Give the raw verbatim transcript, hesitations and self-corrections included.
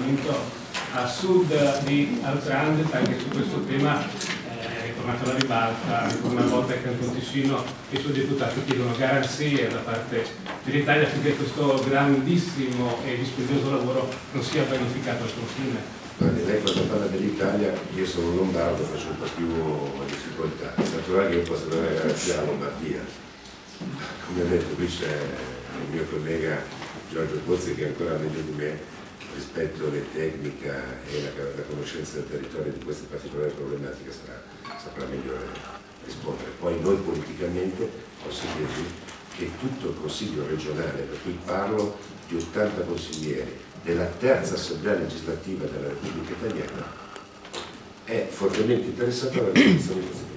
appunto a sud di Alzandet, anche su questo tema eh, è tornato alla ribalta, ancora una volta il Canton Ticino e i suoi deputati chiedono garanzie da parte dell'Italia affinché questo grandissimo e dispendioso lavoro non sia vanificato al confine. Guardi, lei quando parla dell'Italia, io sono lombardo, faccio un po' più difficoltà. È naturale che io possa dare garanzia alla Lombardia. Come ho detto, qui c'è il mio collega Giorgio Pozzi che è ancora meglio di me rispetto alle tecnica e la, la conoscenza del territorio di queste particolari problematiche sarà, saprà meglio rispondere. Poi noi politicamente posso dirvi che tutto il Consiglio regionale, per cui parlo di ottanta consiglieri, della terza assemblea legislativa della Repubblica Italiana è fortemente interessato alla risoluzione di questi